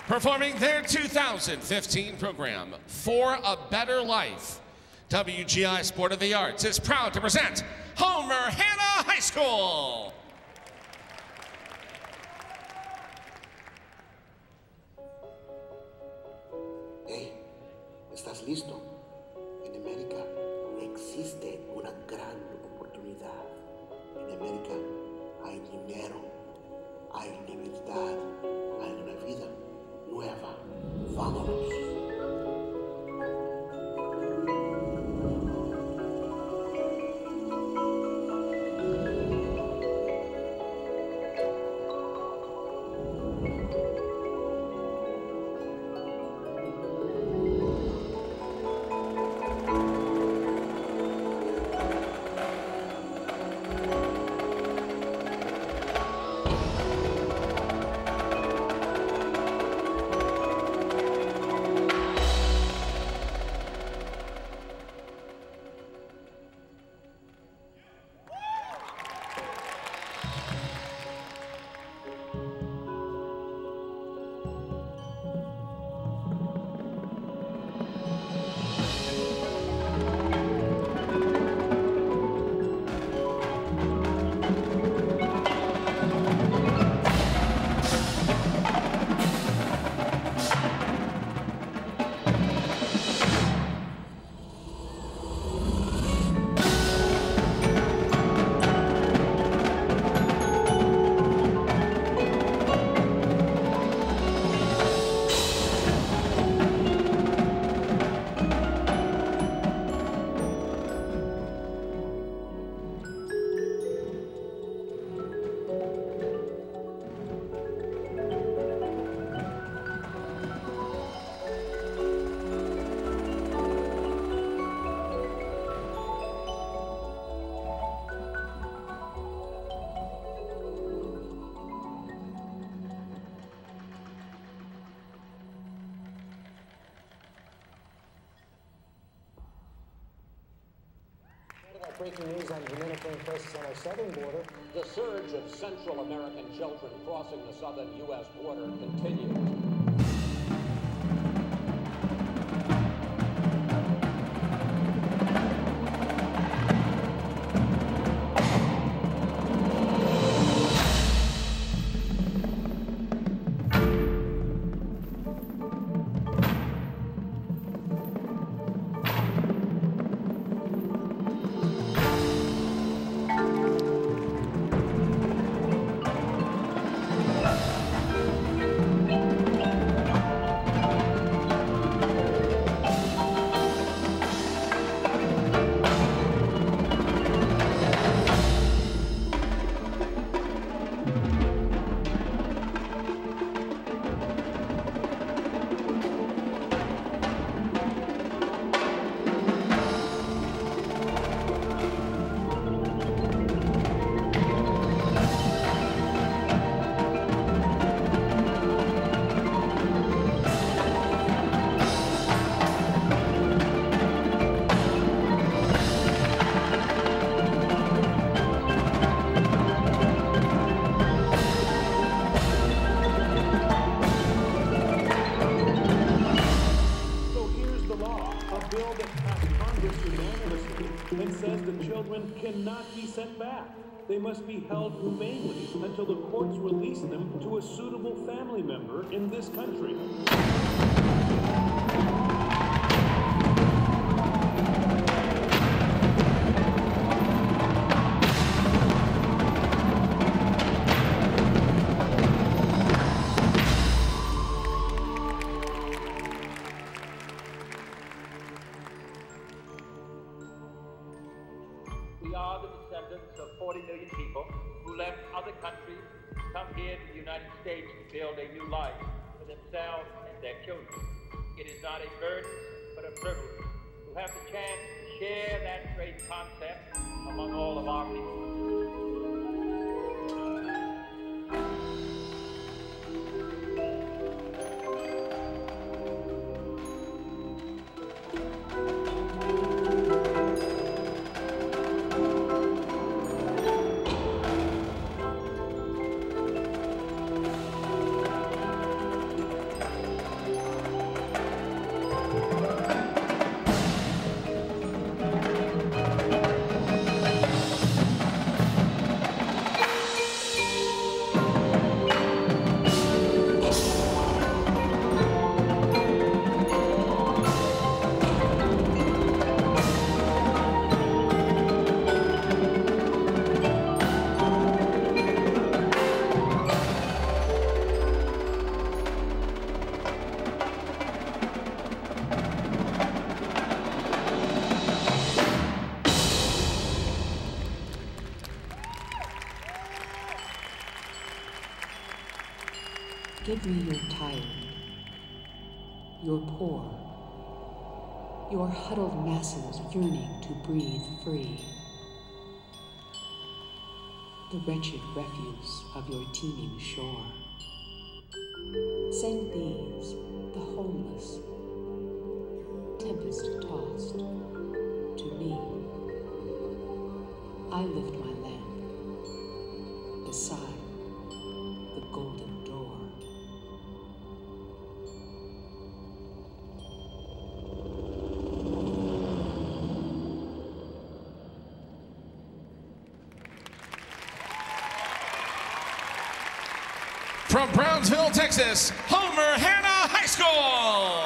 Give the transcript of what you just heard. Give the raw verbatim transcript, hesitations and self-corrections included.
Performing their two thousand fifteen program, For a Better Life, W G I Sport of the Arts is proud to present Homer Hanna High School. Hey, ¿estás listo? En América existe una gran oportunidad. En América hay dinero, hay libertad, hay una vida nueva. Vámonos. Breaking news on Dominican crisis on our southern border. The surge of Central American children crossing the southern U S border continues. Cannot be sent back. They must be held humanely until the courts release them to a suitable family member in this country. We are the descendants of forty million people who left other countries to come here to the United States to build a new life for themselves and their children. It is not a burden, but a privilege to have the chance to share that great concept among all of our people. Give me your tired, your poor, your huddled masses yearning to breathe free. The wretched refuse of your teeming shore. Send these, the homeless, tempest-tossed, to me. I lift my lamp beside the golden door. From Brownsville, Texas, Homer Hanna High School.